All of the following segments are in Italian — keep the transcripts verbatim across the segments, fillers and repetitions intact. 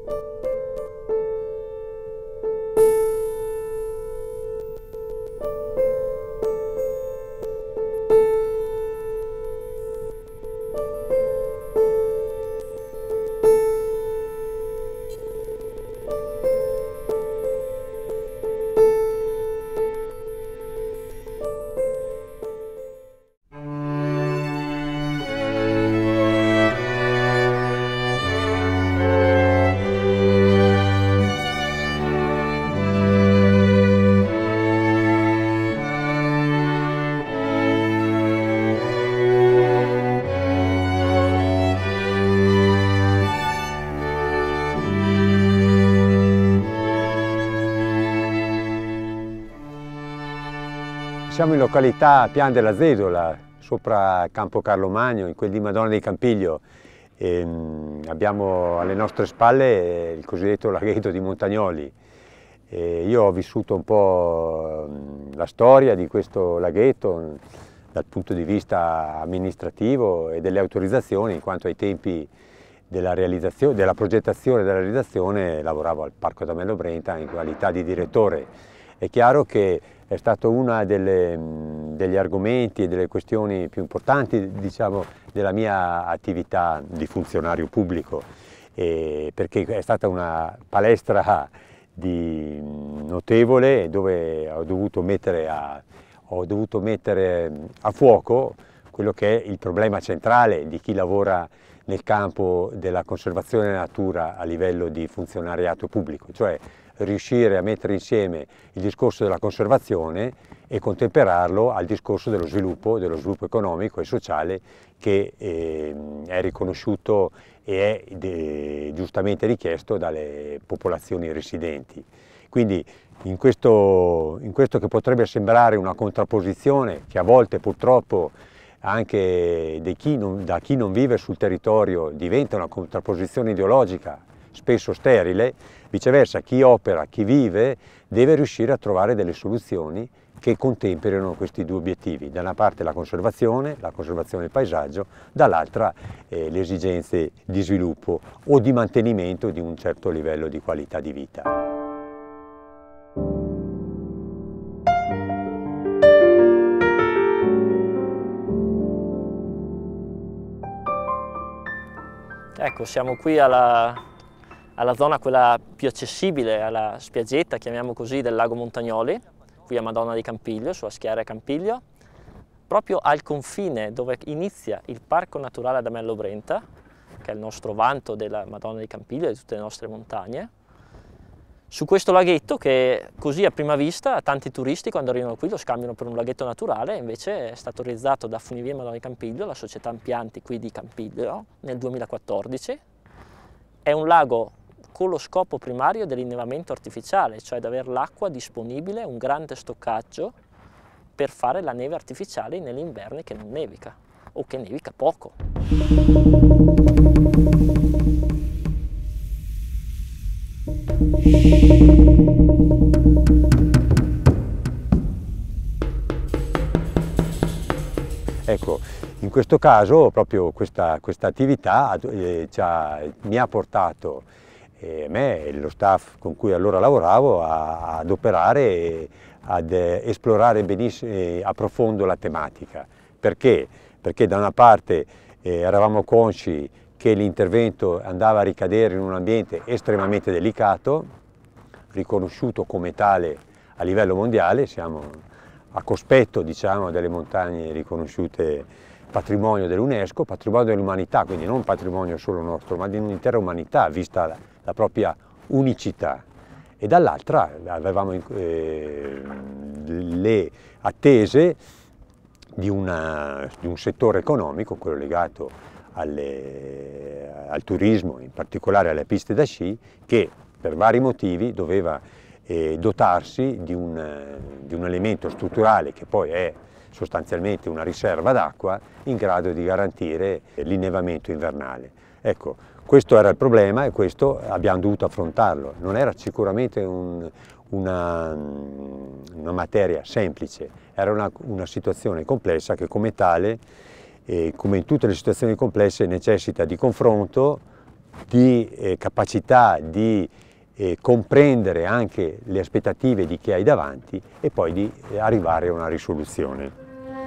Siamo in località Pian della Zedola, sopra Campo Carlo Magno, in quel di Madonna di Campiglio. E, mh, abbiamo alle nostre spalle il cosiddetto laghetto di Montagnoli. E io ho vissuto un po' mh, la storia di questo laghetto mh, dal punto di vista amministrativo e delle autorizzazioni, in quanto ai tempi della, realizzazione, della progettazione e della realizzazione lavoravo al Parco Damello Brenta in qualità di direttore. È chiaro che è stato uno degli argomenti e delle questioni più importanti, diciamo, della mia attività di funzionario pubblico, eh, perché è stata una palestra di notevole dove ho dovuto mettere a, ho dovuto mettere a fuoco quello che è il problema centrale di chi lavora nel campo della conservazione della natura a livello di funzionariato pubblico, cioè riuscire a mettere insieme il discorso della conservazione e contemperarlo al discorso dello sviluppo, dello sviluppo economico e sociale che eh, è riconosciuto e è de, giustamente richiesto dalle popolazioni residenti. Quindi in questo, in questo che potrebbe sembrare una contrapposizione, che a volte purtroppo anche di chi non, da chi non vive sul territorio diventa una contrapposizione ideologica, spesso sterile, viceversa chi opera, chi vive, deve riuscire a trovare delle soluzioni che contemperino questi due obiettivi, da una parte la conservazione, la conservazione del paesaggio, dall'altra eh, le esigenze di sviluppo o di mantenimento di un certo livello di qualità di vita. Ecco, siamo qui alla, alla zona quella più accessibile, alla spiaggetta, chiamiamo così, del lago Montagnoli, qui a Madonna di Campiglio, sulla Schiera Campiglio, proprio al confine dove inizia il Parco Naturale Damello Brenta, che è il nostro vanto della Madonna di Campiglio e di tutte le nostre montagne. Su questo laghetto che così a prima vista tanti turisti quando arrivano qui lo scambiano per un laghetto naturale, invece è stato realizzato da Funivie Madonna di Campiglio, la società impianti qui di Campiglio, nel duemilaquattordici. È un lago con lo scopo primario dell'innevamento artificiale, cioè di avere l'acqua disponibile, un grande stoccaggio per fare la neve artificiale negli inverni che non nevica o che nevica poco. Ecco, in questo caso proprio questa, questa attività eh, ci ha, mi ha portato eh, me e lo staff con cui allora lavoravo a, ad operare e ad eh, esplorare benissimo e a profondo la tematica. Perché? Perché da una parte eh, eravamo consci che l'intervento andava a ricadere in un ambiente estremamente delicato, riconosciuto come tale a livello mondiale, siamo a cospetto, diciamo, delle montagne riconosciute patrimonio dell'UNESCO, patrimonio dell'umanità, quindi non patrimonio solo nostro, ma di un'intera umanità, vista la, la propria unicità. E dall'altra avevamo eh, le attese di, una, di un settore economico, quello legato alle, al turismo, in particolare alle piste da sci, che per vari motivi doveva eh, dotarsi di un, di un elemento strutturale che poi è sostanzialmente una riserva d'acqua in grado di garantire l'innevamento invernale. Ecco, questo era il problema e questo abbiamo dovuto affrontarlo. Non era sicuramente un, una, una materia semplice, era una, una situazione complessa che come tale, eh, come in tutte le situazioni complesse, necessita di confronto, di eh, capacità di eh, comprendere anche le aspettative di chi hai davanti e poi di eh, arrivare a una risoluzione.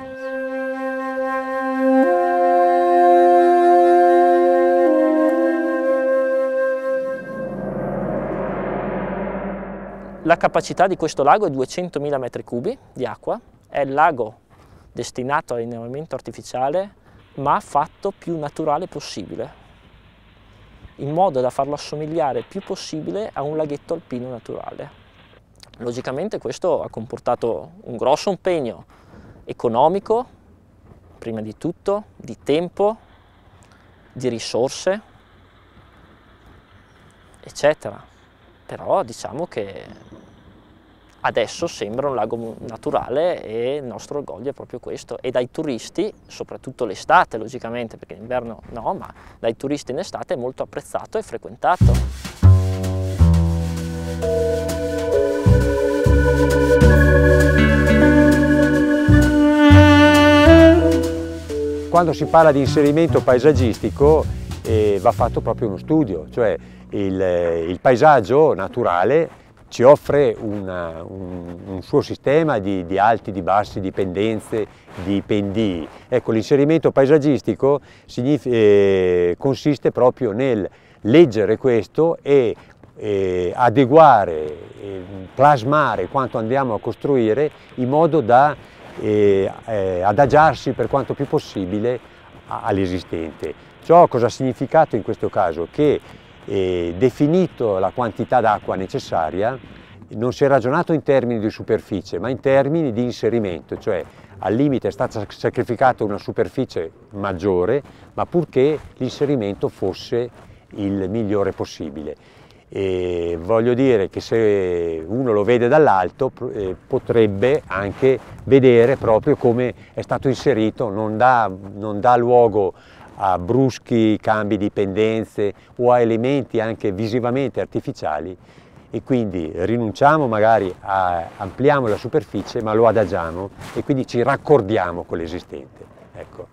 La capacità di questo lago è duecentomila metri cubi di acqua, è il lago destinato all'inneamento artificiale ma fatto più naturale possibile, in modo da farlo assomigliare il più possibile a un laghetto alpino naturale. Logicamente questo ha comportato un grosso impegno economico, prima di tutto, di tempo, di risorse, eccetera. Però diciamo che adesso sembra un lago naturale e il nostro orgoglio è proprio questo. E dai turisti, soprattutto l'estate logicamente, perché in inverno no, ma dai turisti in estate è molto apprezzato e frequentato. Quando si parla di inserimento paesaggistico eh, va fatto proprio uno studio, cioè il, il paesaggio naturale ci offre una, un, un suo sistema di, di alti, di bassi, di pendenze, di pendii. Ecco, l'inserimento paesaggistico eh, consiste proprio nel leggere questo e eh, adeguare, eh, plasmare quanto andiamo a costruire in modo da eh, eh, adagiarsi per quanto più possibile all'esistente. Ciò cosa ha significato in questo caso? Che eh, definito la quantità d'acqua necessaria, non si è ragionato in termini di superficie, ma in termini di inserimento, cioè al limite è stata sacrificata una superficie maggiore, ma purché l'inserimento fosse il migliore possibile. E voglio dire che se uno lo vede dall'alto eh, potrebbe anche vedere proprio come è stato inserito, non dà, non dà luogo a bruschi cambi di pendenze o a elementi anche visivamente artificiali, e quindi rinunciamo magari a ampliamo la superficie ma lo adagiamo e quindi ci raccordiamo con l'esistente. Ecco.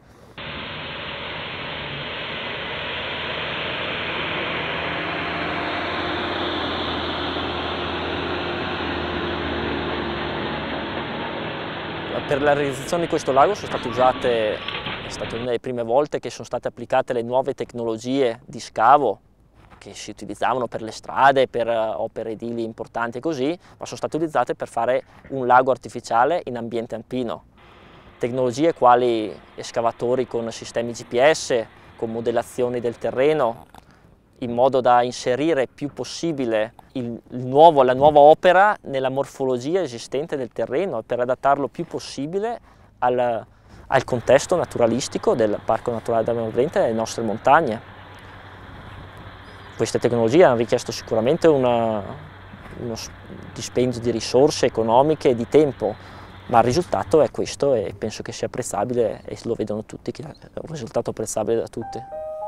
Per la realizzazione di questo lago sono state usate, è stata una delle prime volte che sono state applicate le nuove tecnologie di scavo che si utilizzavano per le strade, per opere edili importanti e così, ma sono state utilizzate per fare un lago artificiale in ambiente alpino. Tecnologie quali escavatori con sistemi G P S, con modellazioni del terreno, in modo da inserire il più possibile il, il nuovo, la nuova opera nella morfologia esistente del terreno, per adattarlo il più possibile al, al contesto naturalistico del Parco Naturale del Ventotene e delle nostre montagne. Queste tecnologie hanno richiesto sicuramente una, uno dispendio di risorse economiche e di tempo, ma il risultato è questo e penso che sia apprezzabile e lo vedono tutti, che è un risultato apprezzabile da tutti.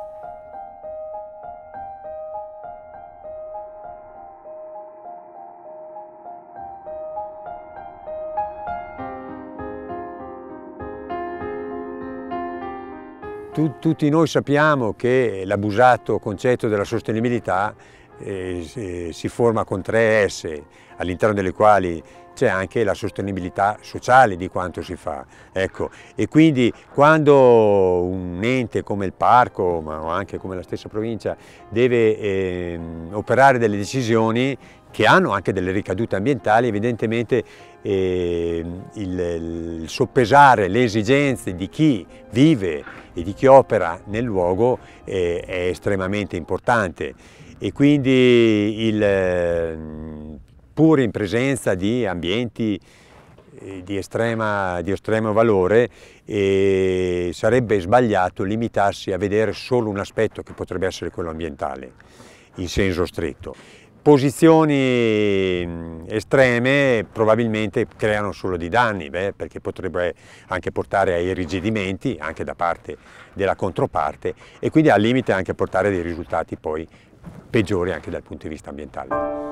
Tutti noi sappiamo che l'abusato concetto della sostenibilità eh, si forma con tre S, all'interno delle quali c'è anche la sostenibilità sociale di quanto si fa. Ecco, e quindi quando un ente come il parco, ma anche come la stessa provincia, deve eh, operare delle decisioni che hanno anche delle ricadute ambientali, evidentemente eh, il, il soppesare le esigenze di chi vive e di chi opera nel luogo eh, è estremamente importante, e quindi il, pur in presenza di ambienti eh, di, estrema, di estremo valore, eh, sarebbe sbagliato limitarsi a vedere solo un aspetto che potrebbe essere quello ambientale in senso stretto. Posizioni estreme probabilmente creano solo dei danni, beh, perché potrebbe anche portare a irrigidimenti anche da parte della controparte e quindi al limite anche portare dei risultati poi peggiori anche dal punto di vista ambientale.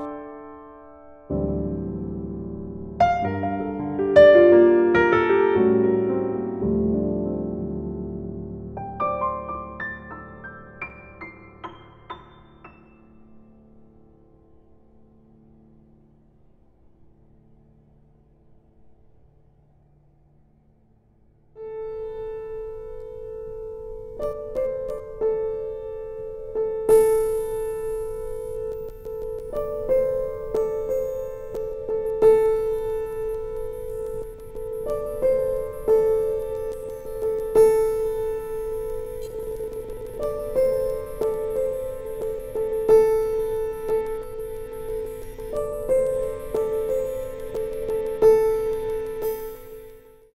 Ciao!